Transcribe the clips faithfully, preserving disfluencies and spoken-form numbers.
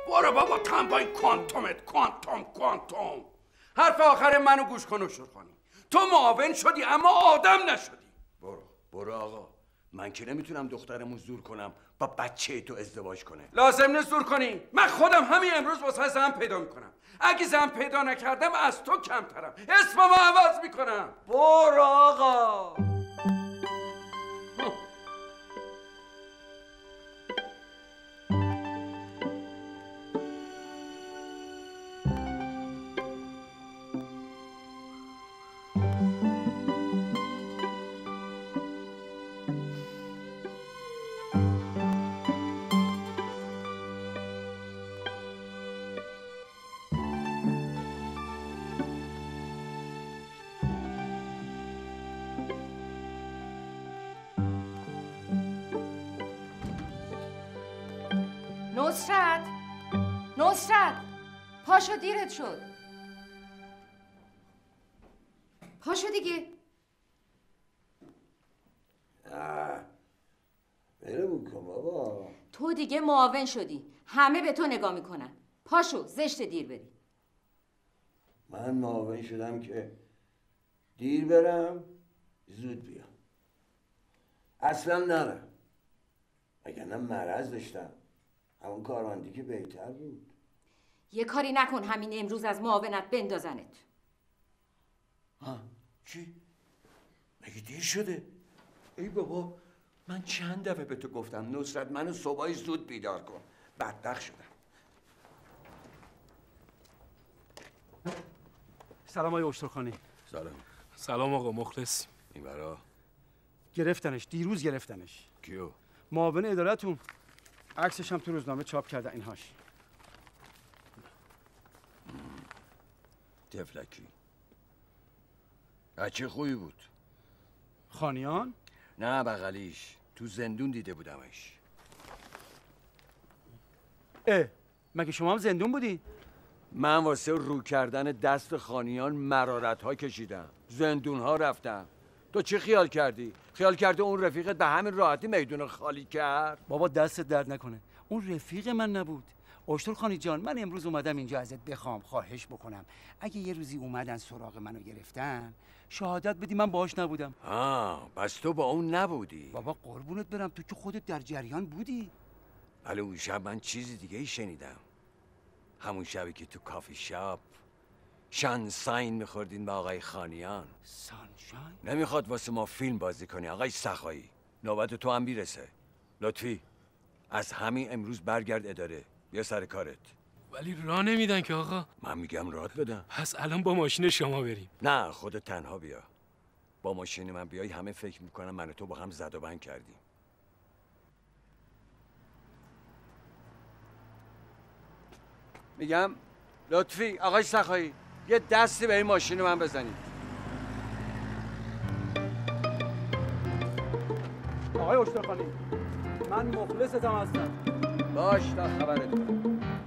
برو بابا تن با این کوانتومت. کوانتوم کوانتوم. حرف آخر منو گوش کن اشترخانی. تو معاون شدی اما آدم نشدی. برو برو آقا. من که نمیتونم دخترمو زور کنم با بچه تو ازدواج کنه. لازم نیست زور کنی. من خودم همین امروز واسه زن پیدا میکنم. اگه زن پیدا نکردم از تو کمترم. اسممو عوض میکنم. برو آقا. نصرت نصرت پاشو دیرت شد. پاشو دیگه. نه برو بکن بابا. تو دیگه معاون شدی. همه به تو نگاه میکنن. پاشو زشت دیر بری. من معاون شدم که دیر برم زود بیام. اصلا نرم. وگرنه مرض داشتم. همون کارمندی که بهتر بود. یه کاری نکن همین امروز از معاونت بندازنت. ها چی؟ مگه دیر شده؟ ای بابا من چند دفعه به تو گفتم نصرت منو صبحای زود بیدار کن. بدبخت شدم. سلام آقای اشترخانی. سلام. سلام آقا مخلص. این برا گرفتنش دیروز گرفتنش. کیو؟ معاون ادارتون. عکسش هم تو روزنامه چاپ کرده اینهاش. تفلکی. بچه خوبی بود. خانیان؟ نه بغلیش. تو زندون دیده بودمش. اه مگه شما هم زندون بودی؟ من واسه رو کردن دست خانیان مرارت ها کشیدم. زندون ها رفتم. تو چی خیال کردی؟ خیال کرده اون رفیقت به همین راحتی میدون خالی کرد؟ بابا دست درد نکنه. اون رفیق من نبود. اشترخانی جان من امروز اومدم اینجا ازت بخوام خواهش بکنم اگه یه روزی اومدن سراغ منو گرفتن شهادت بدی من باهاش نبودم. آه پس تو با اون نبودی؟ بابا قربونت برم تو که خودت در جریان بودی. ولی اون شب من چیزی دیگه ای شنیدم. همون شبی که تو کافی شاپ شانساین میخوردین با آقای خانیان. سانشاین؟ نمیخواد واسه ما فیلم بازی کنی آقای سخایی. نوبت تو هم بیرسه. لطفی از همین امروز برگرد اداره. بیا سر کارت. ولی راه نمیدن که آقا. من میگم راحت بدم. پس الان با ماشین شما بریم. نه خودت تنها بیا. با ماشین من بیای همه فکر میکنن من و تو با هم زد و بند کردیم. میگم لطفی آقای سخایی یه دستی به این ماشین من بزنید. آقای اشترخانی من مخلصتم هستم. باش تا خبرت کنم.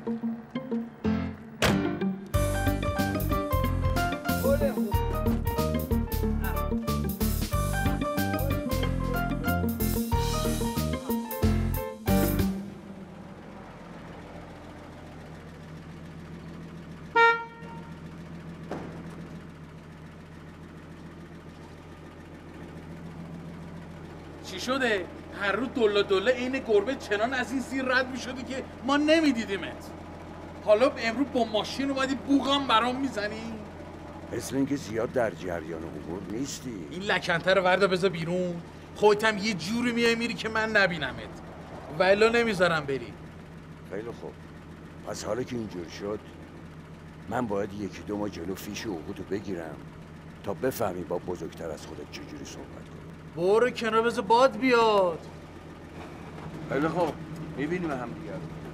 چی شده؟ هر روز دله دله این گربه چنان از این زیر رد می‌شدی که ما نمی‌دیدیمت. حالا امروز با ماشین اومدی بوغم برام میزنی؟ مثل اینکه زیاد در جریان امور نیستی. این لکنته رو وردا بذار بیرون. خودت هم یه جوری میای میری که من نبینمت. والا نمیذارم بری. خیلی خوب. پس حالا که اینجور شد من باید یکی دو ماه جلو فیش عقودو بگیرم تا بفهمی با بزرگتر از خودت چجوری صحبت کنی. برو کنار بذار باد بیاد. خیلی خوب. میبینیم هم دیگر.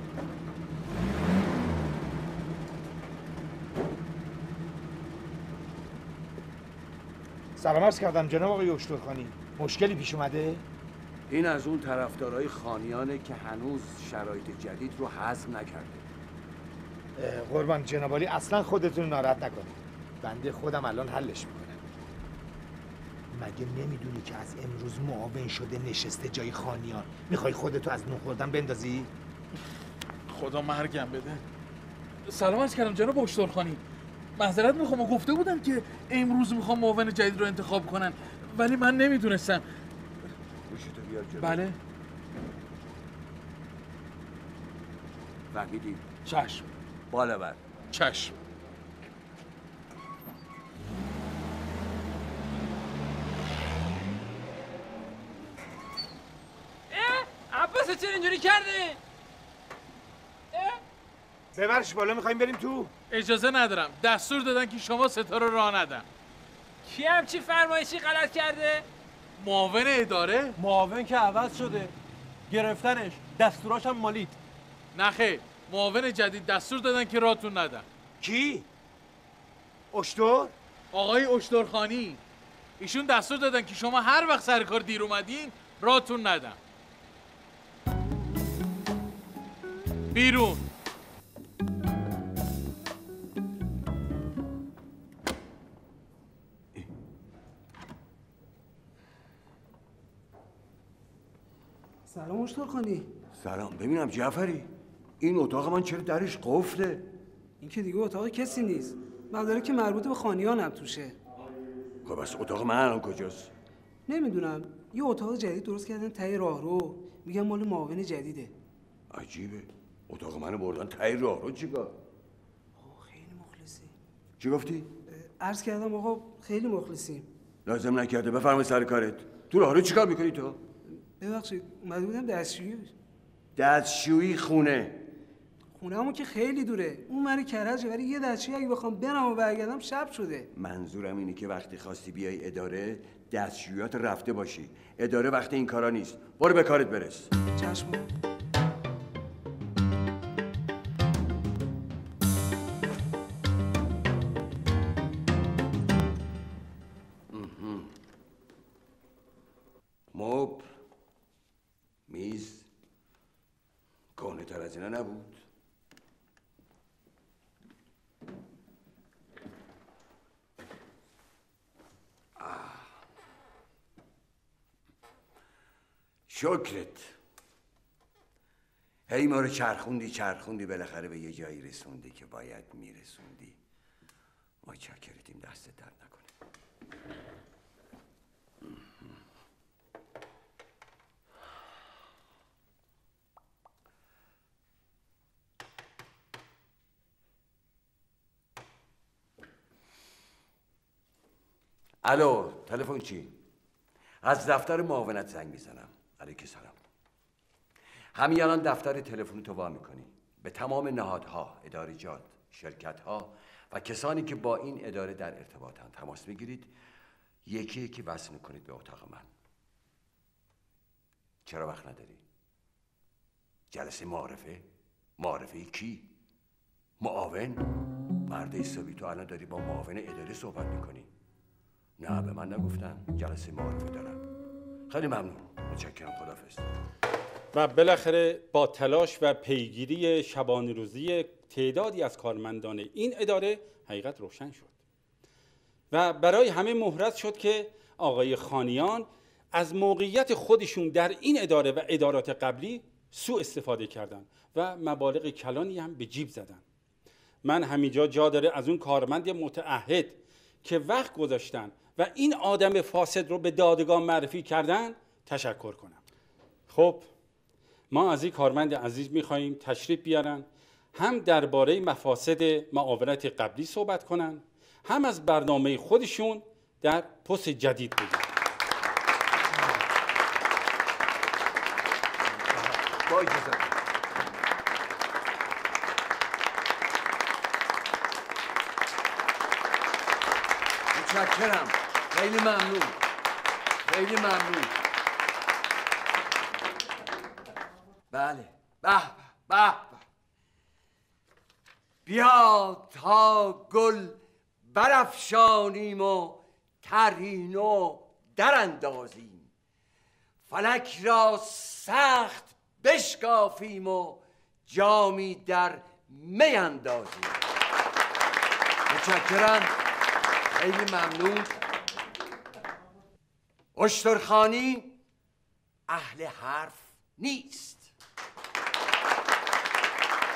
سلام عرض کردم جناب آقای اشترخانی. مشکلی پیش اومده؟ این از اون طرفدارای خانیانه که هنوز شرایط جدید رو هضم نکرده. قربان جناب عالی اصلا خودتون ناراحت نکنید. بنده خودم الان حلش میکنم. مگه نمیدونی که از امروز معاون شده نشسته جای خانیان؟ میخوای خودتو از نون خوردن بندازی؟ خدا مرگم بده. سلام عرض کردم جناب اشترخانی. معذرت میخوام، گفته بودم که امروز میخوام معاون جدید رو انتخاب کنن ولی من نمیدونستم. گوشیتو بیار جلو. بله فهمیدی؟ چشم. بالا بر. چشم. عباس چرا اینجوری کرده؟ ببرش بالا، میخوایم بریم تو. اجازه ندارم، دستور دادن که شما ستا رو راه ندن. کی همچی فرمایشی غلط کرده؟ معاون اداره؟ معاون که عوض شده، گرفتنش، دستوراش هم مالید. نخیر، معاون جدید دستور دادن که راهتون ندن. کی؟ اشتر؟ آقای اشترخانی. ایشون دستور دادن که شما هر وقت سر کار دیر اومدین راهتون ندن. بیرون. سلام اشترخانی. سلام. ببینم جعفری، این اتاق من چرا درش قفله؟ این که دیگه اتاق کسی نیست، مداره که مربوط به خانیانم توشه. خب بس اتاق من الان کجاست؟ نمیدونم، یه اتاق جدید درست کردن ته راهرو، میگن مال معاون جدیده. عجیبه، اتاق منو بردن ته راهرو. چیکار؟ آقا خیلی مخلصی. چی گفتی؟ عرض کردم آقا خیلی مخلصیم. لازم نکرده، بفرمای سر کارت. تو راهرو چیکار میکنی تو؟ ببخشید اومده بودم دستشویی. دستشویی خونه؟ خونه همون که خیلی دوره، اون مری کرجه، ولی یه دستشویی اگه بخوام برم و برگردم شب شده. منظورم اینه که وقتی خواستی بیای اداره دستشویات رفته باشی. اداره وقت این کارا نیست. برو به کارت برس. چشم. مبل، میز، کهنه تر از اینا نبود. شکرت. هی ما رو چرخوندی چرخوندی بالاخره به یه جایی رسوندی که باید میرسوندی. ما چاکرتیم، دست درد نکنه. الو، تلفن چی؟ از دفتر معاونت زنگ میزنم. علیک سلام. همین الان دفتر تلفن تو وا میکنی. به تمام نهادها، ادارجات، شرکتها و کسانی که با این اداره در ارتباطند تماس میگیرید، یکی یکی وصل میکنید به اتاق من. چرا وقت نداری؟ جلسه معارفه؟ معارفه کی؟ معاون؟ مرد حسابی، تو الان داری با معاون اداره صحبت میکنی. نه، به من نگفتن جلسه معارفه دارم. خیلی ممنون، متشکرم، خداحافظ. و بالاخره با تلاش و پیگیری شبانه روزی تعدادی از کارمندان این اداره حقیقت روشن شد و برای همه محرز شد که آقای خانیان از موقعیت خودشون در این اداره و ادارات قبلی سوء استفاده کردند و مبالغ کلانی هم به جیب زدن. من همینجا جا داره از اون کارمند متعهد که وقت گذاشتن و این آدم فاسد رو به دادگاه معرفی کردن تشکر کنم. خب ما از این کارمند عزیز میخواییم تشریف بیارن، هم درباره مفاسد معاونت قبلی صحبت کنن، هم از برنامه خودشون در پست جدید بگن. با اجازه. متشکرم، خیلی ممنون، خیلی ممنون. بله، به به به، بیا تا گل برافشانیم و طرحی نو در اندازیم، فلک را سخت بشکافیم و جامی در می اندازیم. متشکرم، خیلی ممنون. اشترخانی اهل حرف نیست.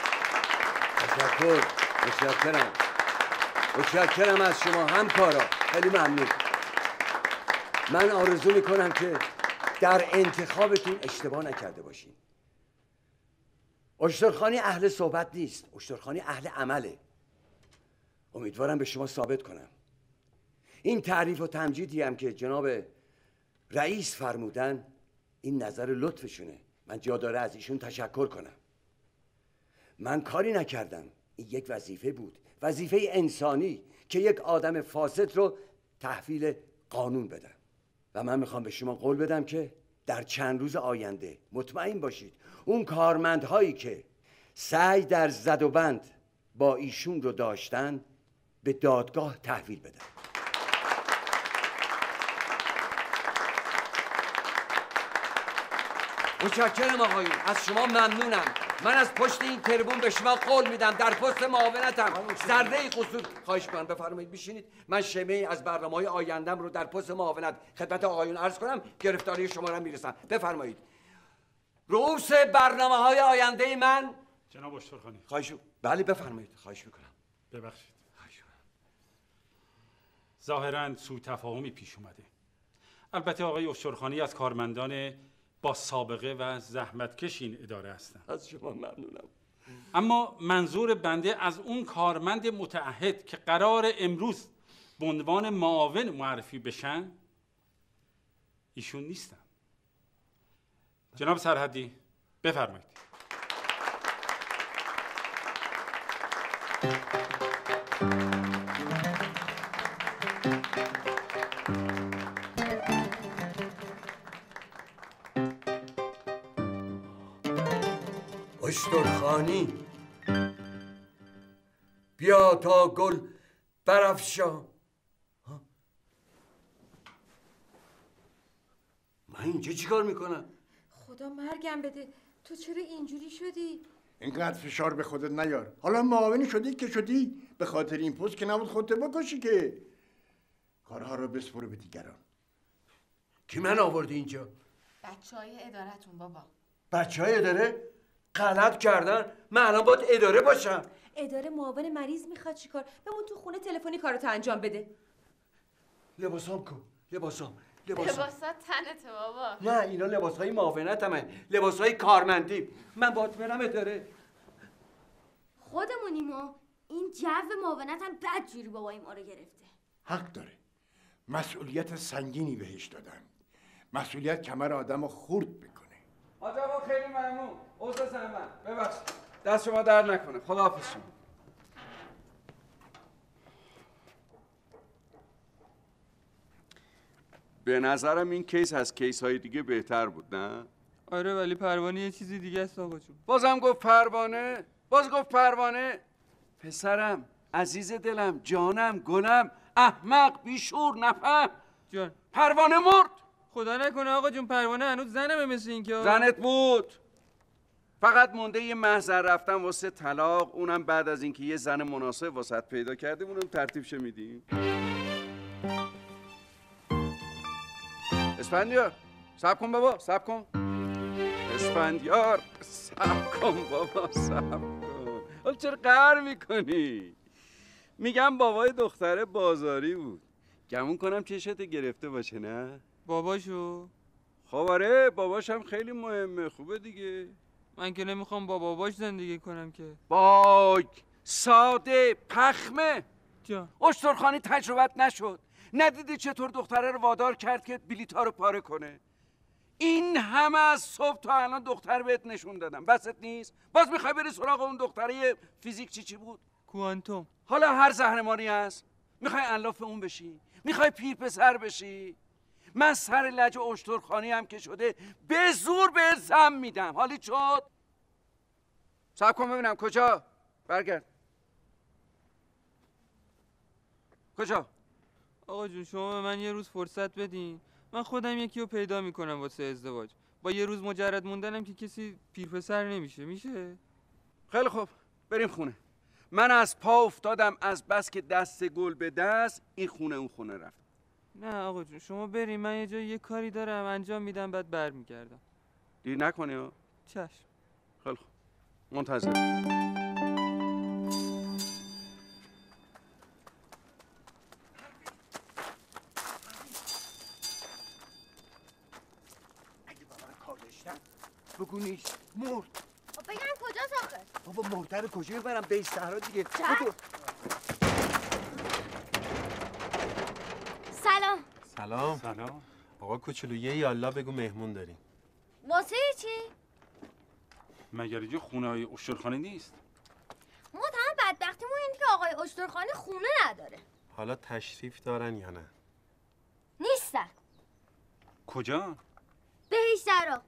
تشکر متشکرم متشکرم از شما همکارا، خیلی ممنون. من آرزو میکنم که در انتخابتون اشتباه نکرده باشین. اشترخانی اهل صحبت نیست، اشترخانی اهل عمله. امیدوارم به شما ثابت کنم این تعریف و تمجیدی هم که جناب رئیس فرمودن این نظر لطفشونه، من جا داره از ایشون تشکر کنم. من کاری نکردم، این یک وظیفه بود، وظیفه انسانی که یک آدم فاسد رو تحویل قانون بدم. و من میخوام به شما قول بدم که در چند روز آینده مطمئن باشید اون کارمندهایی که سعی در زد و بند با ایشون رو داشتن به دادگاه تحویل بدن. متشکرم آقایون، از شما ممنونم. من از پشت این تریبون به شما قول میدم در پست معاونتم ذره قصور خواهش می‌کنم بفرمایید بشینید. من شمه از برنامه‌های آیندم رو در پست معاونت خدمت آقایون عرض کنم، گرفتاری شما را میرسم. بفرمایید. رؤوس برنامه‌های آینده من جناب اشترخانی. خواهش بله بفرمایید. خواهش می‌کنم. ببخشید. ظاهراً سوء تفاهمی پیش اومده. البته آقای اشترخانی از کارمندان با سابقه و زحمتکش این اداره هستند. از شما ممنونم. اما منظور بنده از اون کارمند متعهد که قرار امروز به عنوان معاون معرفی بشن ایشون نیستن. جناب سرحدی بفرمایید. اشترخانی بیا تا گل برافشان. من اینجا چیکار میکنم؟ خدا مرگم بده، تو چرا اینجوری شدی؟ اینقدر فشار به خودت نیار. حالا معاونی شدی که شدی، به خاطر این پست که نبود خودت بکشی که. کارها رو بسپر به دیگران. کی من آوردی اینجا؟ بچه های ادارتون بابا. بچه های اداره؟ غلط کردن؟ من الان باید اداره باشم. اداره معاون مریض میخواد چیکار؟ بمون تو خونه تلفنی کارتو انجام بده. لباسام کو؟ لباسام لباسام لباسات تنته بابا. نه اینا لباسهای معاونتمه، لباسهای کارمندی. من باید برم اداره. خودمونیم و این جو معاونت هم بدجوری بابای ما رو گرفته. حق داره. مسئولیت سنگینی بهش دادن. مسئولیت کمر آدم رو خورد میکنه. حاج آقا خیلی ممنون. عذر زحمت. ببخشید. دست شما در نکنه. خداحافظ شما. به نظرم این کیس از کیس های دیگه بهتر بود نه؟ آره ولی پروانه یه چیزی دیگه است آقا جون. بازم گفت پروانه؟ باز گفت پروانه؟ پسرم، عزیز دلم، جانم، گلم، احمق، بیشور، نفهم. جان. پروانه مرد. خدا نکنه آقا جون پروانه هنوز زنمه مثل این که. زنت بود. فقط مونده یه محضر رفتن واسه طلاق، اونم بعد از اینکه یه زن مناسب واسط پیدا کرده اونم ترتیبش میدیم. اسفندیار صبر کن بابا، صبر کن. اسفندیار صبر کن بابا، صبر کن. حالا چرا قهر میکنی؟ میگم بابای دختره بازاری بود. گمون کنم چشت گرفته باشه نه؟ باباشو؟ خب آره باباش هم خیلی مهمه. خوبه دیگه. من که نمیخوام با باباش زندگی کنم که. باگ ساده پخمه. جان. اشترخانی تجربت نشد. ندیدی چطور دختره رو وادار کرد که بلیط‌ها رو پاره کنه؟ این همه از صبح تا الان دختر بهت نشون دادم، بست نیست؟ باز میخوای بری سراغ اون دختره فیزیک چی چی بود؟ کوانتوم. حالا هر زهرماری هست میخوای الاف اون بشی؟ میخوای پیر پسر بشی؟ من سر لج اشترخانی هم که شده به زور به زم میدم. حالی شد؟ صبر کن ببینم کجا؟ برگرد. کجا؟ آقا جون شما به من یه روز فرصت بدین، من خودم یکی رو پیدا میکنم واسه ازدواج. با یه روز مجرد موندنم که کسی پیرپسر نمیشه. میشه؟ خیلی خوب بریم خونه. من از پا افتادم از بس که دست گل به دست این خونه اون خونه رفت. نه آقا جون شما بریم، من یه جا یه کاری دارم انجام میدم بعد برمیگردم. دیر نکنی ها؟ چشم. خیلی خوب منتظر. نیست. مرد. خب بگم کجاست آخه؟ بابا مرده رو کجا ببرم؟ به صحرا دیگه. بدو. سلام. سلام. سلام. آقا کوچولو یه یالا بگو مهمون داریم. واسه چی؟ مگر اینجا خونه های اشترخانه نیست؟ ما تمام بدبختیمون اینه که آقای اشترخانی خونه نداره. حالا تشریف دارن یا نه؟ نیستن. کجا؟ بهشترا.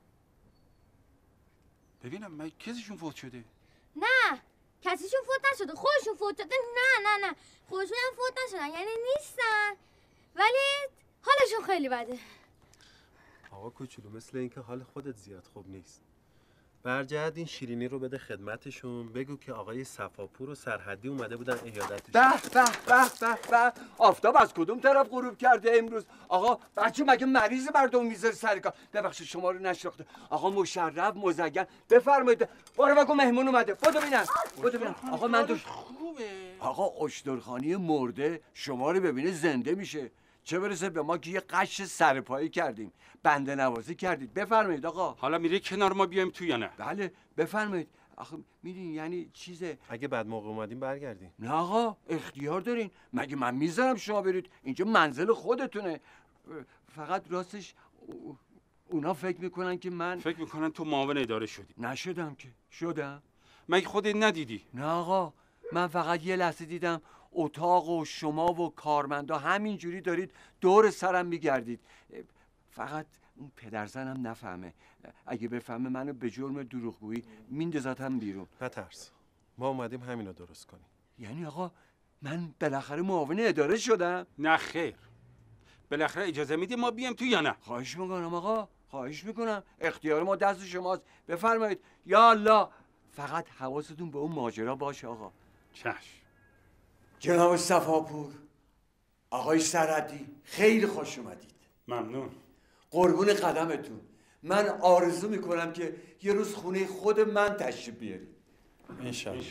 ببینم من کسیشون فوت شده؟ نه کسیشون فوت نشده، خودشون فوت شده. نه نه نه خودشون هم فوت نشدن، یعنی نیستن ولی حالشون خیلی بده. آقا کوچولو مثل اینکه حال خودت زیاد خوب نیست. برجرد این شیرینی رو بده خدمتشون، بگو که آقای صفاپور و سرحدی اومده بودن ایادتش. به به به به به آفتاب از کدوم طرف غروب کرده امروز؟ آقا بچه مگه مریض مردم میذاره سر کار؟ ببخشید شما رو نشناخته. آقا مشرف مزین بفرمایید. برو بگو مهمون اومده. بدو ببینم. بدو ببینم. آقا من تو خوبه. آقا اشترخانی مرده شما رو ببینه زنده میشه. چه برسه به ما که یه قش سرپایی کردیم، بنده نوازی کردید. بفرمایید آقا. حالا میره کنار ما بیایم تو یا نه؟ بله بفرمایید. آخه میدین یعنی چیزه. اگه بعد موقع اومدیم برگردیم. نه آقا اختیار دارین. مگه من میذارم شما برید؟ اینجا منزل خودتونه. فقط راستش اونا فکر میکنن که من فکر میکنن تو معاون اداره شدی. نشدم که. شدم. مگه خودت ندیدی؟ نه آقا من فقط یه لحظه دیدم اتاق و شما و کارمندا همینجوری دارید دور سرم میگردید. فقط اون پدرزنم نفهمه. اگه بفهمه منو به جرم دروغگویی میندازتم بیرون. نترس، ما اومدیم همینو درست کنیم. یعنی آقا من بالاخره معاون اداره شدم؟ نه خیر. بالاخره اجازه میدی ما بیام تو یا نه؟ خواهش میکنم آقا، خواهش میکنم. اختیار ما دست شماست. بفرمایید. یا الله. فقط حواستون به اون ماجرا باشه آقا. چشم. جناب صفاپور، آقای سرحدی، خیلی خوش اومدید. ممنون. قربون قدمتون. من آرزو میکنم که یه روز خونه خود من تشریف بیارید. انشالله.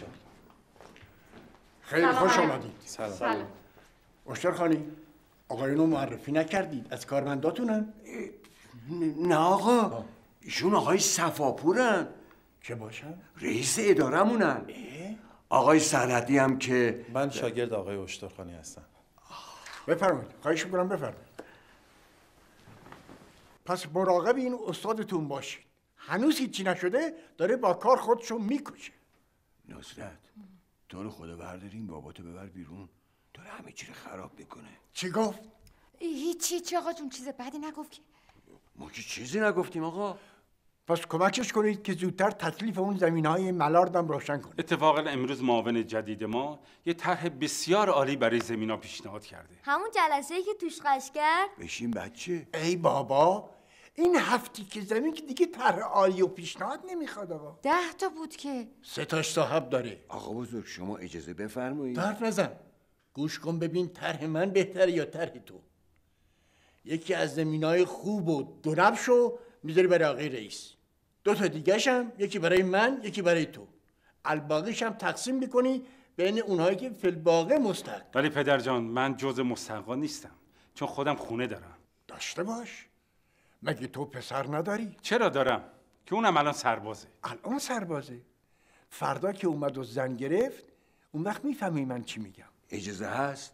خیلی خوش آمدید. سلام. سلام. اشترخانی آقایونو معرفی نکردید، از کارمنداتونن؟ نه آقا، ایشون آقای صفاپورن. چه باشن؟ رئیس ادارمونن. آقای سرحدی هم که من شاگرد آقای اشترخانی هستم. بفرمایید. خواهش میکنم بفرمایید. پس مراقب این استادتون باشید. هنوز هیچی نشده داره با کار خودشو میکشه. نصرت تو رو خدا برداریم باباتو ببر بیرون. داره همه چی رو خراب میکنه. چی گفت؟ هیچی هیچی آقا جون، چیز بدی نگفت که. ما که چیزی نگفتیم آقا. پس کمکش کنید که زودتر تکلیف اون زمینهای ملاردم روشن کنه. اتفاقا امروز معاون جدید ما یه طرح بسیار عالی برای زمینا پیشنهاد کرده. همون جلسه‌ای که توش قش کرد؟ بشین بچه. ای بابا، این هفتی که زمین که دیگه طرح عالی و پیشنهاد نمیخواد آقا. ده تا بود که. سه تاش صاحب داره. آقا بزرگ شما اجازه بفرمایید. حرف نزن. گوش کن ببین طرح من بهتره یا طرح تو. یکی از زمینای خوب و دونبشو میذاری برای آقای رئیس. دو تا دیگه‌ش هم، یکی برای من یکی برای تو. الباقیش هم تقسیم میکنی بین اونهایی که فی الواقع مستحق. ولی پدر جان من جزء مستحقان نیستم، چون خودم خونه دارم. داشته باش. مگه تو پسر نداری؟ چرا دارم؟ که اونم الان سربازه. الان سربازه. فردا که اومد و زن گرفت اون وقت میفهمی من چی میگم. اجازه هست؟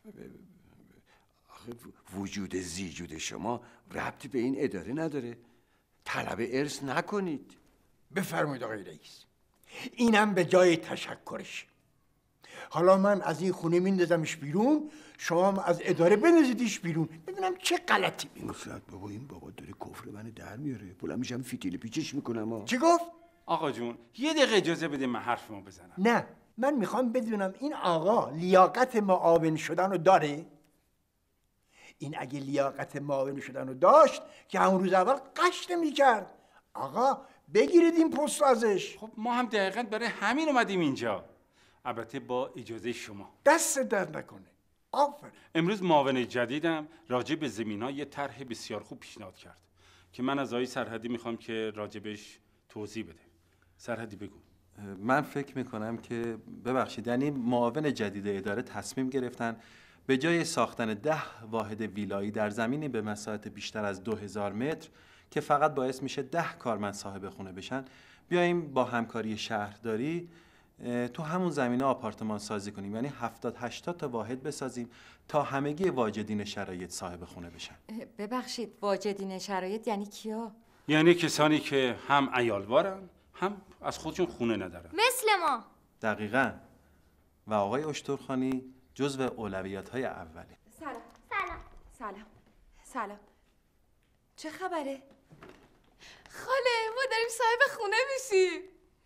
آخه وجود زیجود شما ربطی به این اداره نداره. طلب ارث نکنید. بفرمایید آقای رئیس. اینم به جای تشکرش. حالا من از این خونه میندازمش بیرون، شما هم از اداره بندازیدش بیرون. ببینم چه غلطی میکنه. نصرت بابا این بابا داره کفر منو در میاره. بلند میشم فیتیل پیچش میکنم ها. چی گفت؟ آقا جون یه دقیقه اجازه بده من حرفمو بزنم. نه، من میخوام بدونم این آقا لیاقت معاون شدن رو داره؟ این اگه لیاقت معاون شدن رو داشت که همون روز اول قش نمی‌کرد. آقا بگیرید این پست ازش. خب ما هم دقیقاً برای همین اومدیم اینجا، البته با اجازه شما. دست در نکنه. آفرین. امروز معاون جدیدم راجع به زمینا یه طرح بسیار خوب پیشنهاد کرد که من از آقای سرحدی میخوام که راجبش توضیح بده. سرحدی بگو. من فکر میکنم که ببخشید یعنی معاون جدید اداره تصمیم گرفتن به جای ساختن ده واحد ویلایی در زمینی به مساحت بیشتر از دو هزار متر که فقط باعث میشه ده کارمند صاحب خونه بشن، بیایم با همکاری شهرداری تو همون زمینه آپارتمان سازی کنیم، یعنی هفتاد هشتاد تا واحد بسازیم تا همگی واجدین شرایط صاحب خونه بشن. ببخشید واجدین شرایط یعنی کیا؟ یعنی کسانی که هم عیالوارن هم از خودشون خونه ندارن. مثل ما. دقیقاً. و آقای اشترخانی جزو اولویت‌های اوله. سلام. سلام. سلام. سلام. چه خبره؟ خاله ما داریم صاحب خونه میشیم.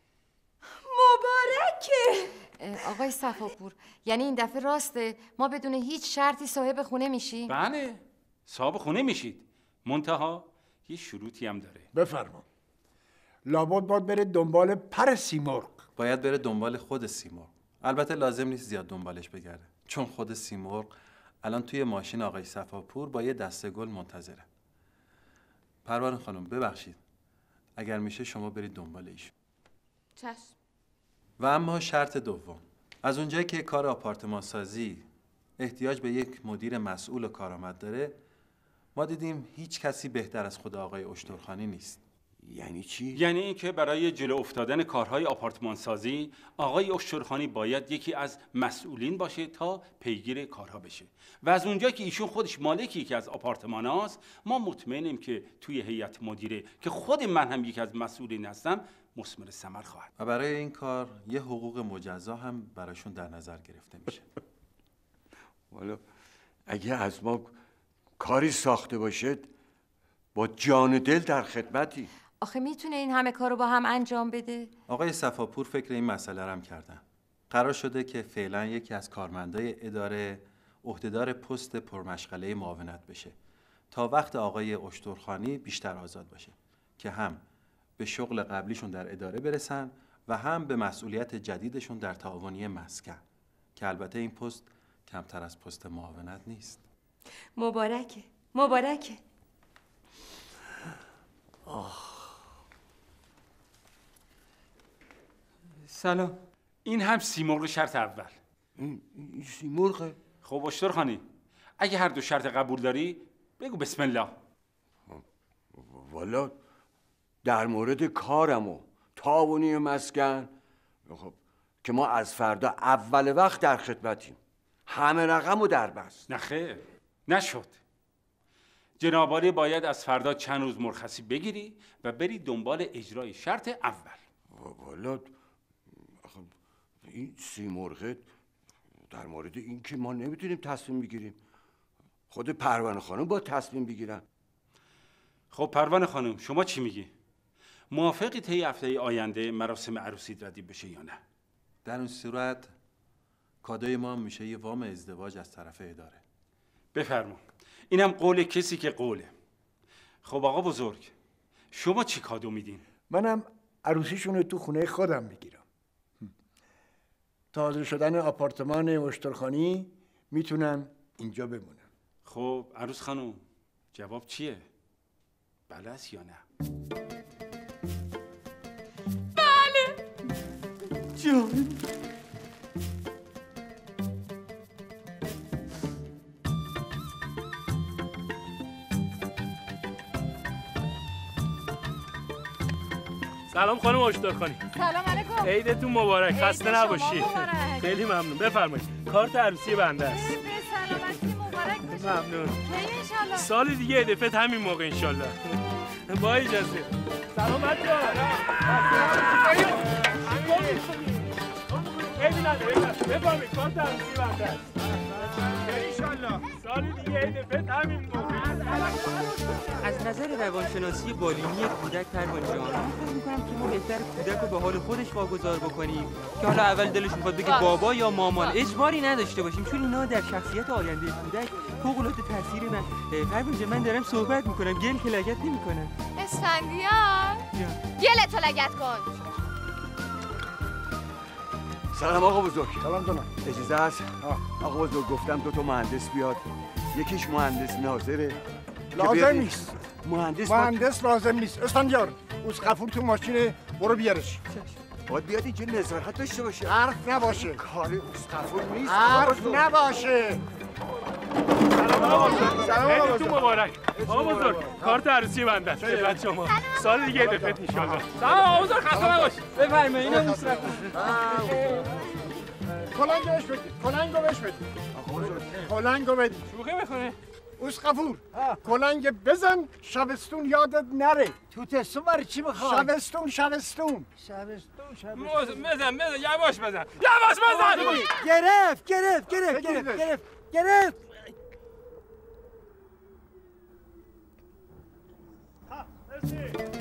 مبارکه. آقای صفاپور یعنی این دفعه راسته ما بدون هیچ شرطی صاحب خونه میشیم؟ بله صاحب خونه میشید، منتها یه شروطی هم داره. بفرما. لابد باید بره دنبال پر سیمرغ. باید بره دنبال خود سیمرغ. البته لازم نیست زیاد دنبالش بگرده، چون خود سیمرغ الان توی ماشین آقای صفاپور با یه دسته گل منتظره. پروانه خانم ببخشید، اگر میشه شما برید دنبال ایشون. چشم. و اما شرط دوم، از اونجایی که کار آپارتمان سازی احتیاج به یک مدیر مسئول و کارآمد داره، ما دیدیم هیچ کسی بهتر از خود آقای اشترخانی نیست. یعنی چی؟ یعنی اینکه برای جلو افتادن کارهای آپارتمان سازی آقای اشترخانی باید یکی از مسئولین باشه تا پیگیر کارها بشه. و از اونجا که ایشون خودش مالکی یکی از آپارتمان هاست، ما مطمئنیم که توی هیئت مدیره که خود من هم یکی از مسئولین هستم مثمر ثمر خواهد. و برای این کار یه حقوق مجزا هم براشون در نظر گرفته میشه. والا اگه از ما کاری ساخته باشد با جان و دل در خدمتی. آخه میتونه این همه کارو با هم انجام بده؟ آقای صفاپور فکر این مسئله رو هم کردن. قرار شده که فعلا یکی از کارمندای اداره عهدهدار پست پرمشغله معاونت بشه تا وقت آقای اشترخانی بیشتر آزاد باشه که هم به شغل قبلیشون در اداره برسن و هم به مسئولیت جدیدشون در تعاونی مسکن که البته این پست کمتر از پست معاونت نیست. مبارکه. مبارکه. آه. سلام. این هم سیمرغ شرط اول. این سیمرغه؟ خب اشترخانی اگه هر دو شرط قبول داری بگو بسم الله. والا در مورد کارم و تعاونی مسکن خب که ما از فردا اول وقت در خدمتیم، همه رقم و در بست. نه خیر نشد. جناب عالی باید از فردا چند روز مرخصی بگیری و بری دنبال اجرای شرط اول. والا این سیمرغ در مورد این که ما نمیتونیم تصمیم بگیریم، خود پروانه خانم با تصمیم بگیرن. خب پروانه خانم شما چی میگی؟ موافقی طی هفته آینده مراسم عروسی ردیف بشه یا نه؟ در اون صورت کادوی ما میشه یه وام ازدواج از طرف اداره. بفرما. اینم قول کسی که قوله. خب آقا بزرگ شما چی کادو میدین؟ منم عروسیشون رو تو خونه خودم میگیرم. تازه شدن آپارتمان اشترخانی میتونم اینجا بمونم. خب عروس خانم جواب چیه؟ بله است یا نه؟ بله. جان سلام خانم اشترخانی. سلام علیکم. عیدتون مبارک. خسته نباشی. خیلی ممنون. بفرمایید. کارت عروسی بنده است. به سلامتی مبارک باشه. ممنون. کی ان شاءالله؟ سال دیگه عیدفت همین موقع ان شاءالله. با اجازه. سلامت جان. عیدی نداره. بفرمایید کارت عروسی بنده است. ان شاءالله. سال دیگه عیدفت همین موقع. از نظر روانشناسی بالینی کودک پروانه جان فکر می‌کنم که ما بهتر کودک رو به حال خودش واگذار بکنیم که حالا اول دلش می‌خواد بگه بابا یا مامان، اجباری نداشته باشیم، چون اینا در شخصیت آینده کودک فوق‌العاده تاثیر من. پروانه جان من دارم صحبت می‌کنم، گل که لگد نمی‌کنم. اسفندیار گل تو لگد کن. سلام آقا بزرگ. سلام جناب. اجازه هست؟ آقا بزرگ گفتم دو تا مهندس بیاد، یکیش مهندس ناظره. لازم نیست. مهندس مهندس لازم نیست. اسفندیار اسقفور تو ماشینه، برو بیارش. باید بیاد اینجا نظارت داشته باشه. حرف نباشه. کار اسقفور نیست. حرف نباشه. سلام سلام عیدتون مبارک. آقا بزرگ کارت عروسی بنده است خدمت شما. سال دیگه عید فطر ان شاء الله. سلام آقا بزرگ خسته نباش. بفرمایید اینو دوست کلنگو بهش بدید. کلنگو بهش بدید. کلنگو بدید. شوخی میکنه. اسقفور کلنگ بزن شبستون یادت نره. تو تستون برای چی میخوای؟ شبستون شبستون شبستون شبستون بزن بزن یواش بزن یواش بزن. گرفت گرفت گرفت گرفت گرفت گرفت. مرسی.